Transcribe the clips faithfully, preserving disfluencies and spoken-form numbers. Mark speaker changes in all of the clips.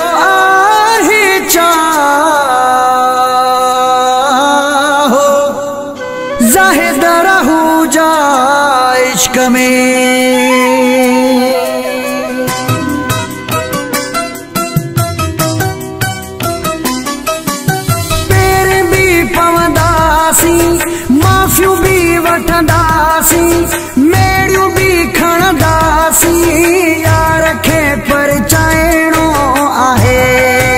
Speaker 1: आहे चाहो ज़ाहिद रहू जा इश्क में। माफ़ियूं भी वठंदासी मेड़ियूं भी खणंदासी यार खे परचाइणो आहे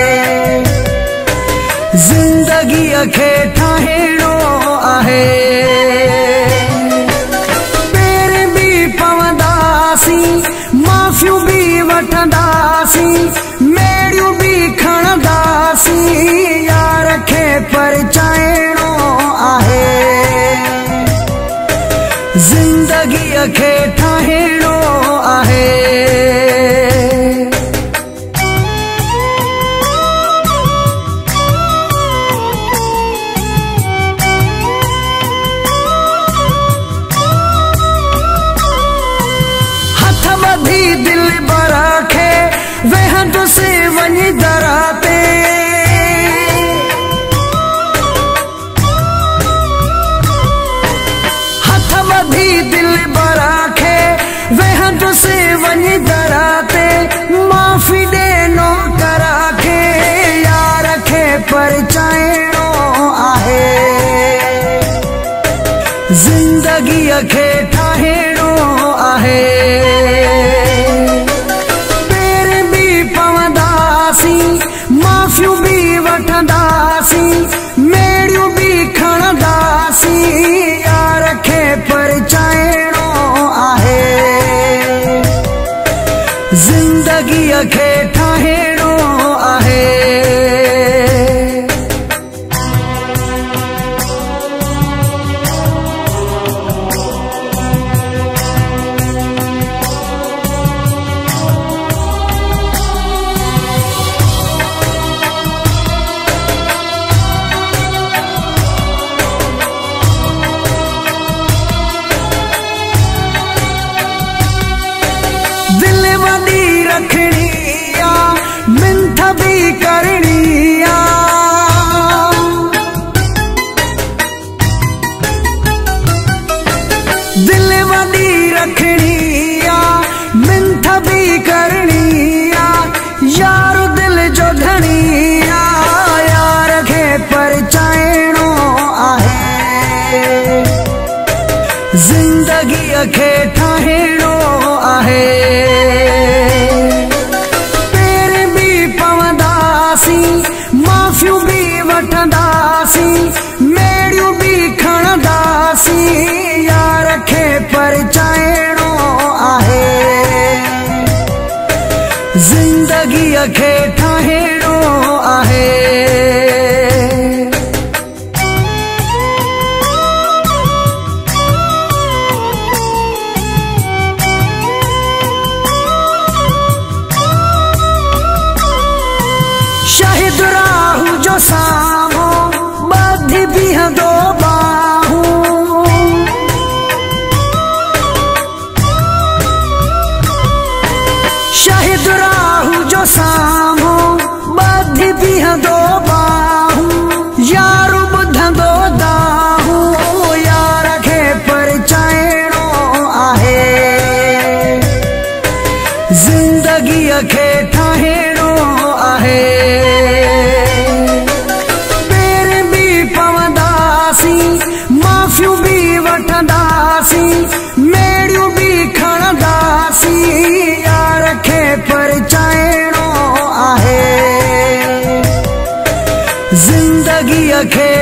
Speaker 1: ज़िंदगीअ खे ठाहिणो आहे। पेर भी पवंदासी माफ़ियूं भी वठंदासी मेड़ियूं भी खणंदासी यार खे परचाइणो आहे ज़िंदगीअ खे ठाहिणो आहे। हथ ॿधी दिल बर खे वेहंदुसि वञी दर ते दिल बरा खे वेहंदुसि वञी दर ते माफ़ी ॾे नौकर खे यार खे परचाइणो आहे ज़िंदगीअ खे ठाहिणो आहे। पेर भी पवंदासी माफ़ियूं भी वठंदासी मेड़ियूं भी खणंदासी यार खे परचाइणो आहे ज़िंदगीअ खे ठाहिणो आहे। दिल वॾी रखणी आ मिंथ भी करणी आ दिल वॾी रखणी आ मिंथ भी करणी आ यार दिल जो धणी आ यार खे परचाइणो आहे ज़िंदगीअ खे ठाहिणो आहे। पेर भी पवंदासी माफ़ियूं भी वठंदासी मेड़ियूं भी खणंदासी यार खे परचाइणो आहे ज़िंदगीअ खे ठाहिणो आहे। शाहिद राहू जो साम्हूं ॿधी बीहंदो बाहूं शाहिद राहू जो साम्हूं ॿधी बीहंदो बाहूं यार ॿुधंदो दाहूं यार खे परचाइणो आहे ज़िंदगीअ खे ठाहिणो आहे। पेर भी पवंदासी माफ़ियूं भी वठंदासी मेड़ियूं भी खणंदासी यार खे परचाइणो आहे ज़िंदगीअ खे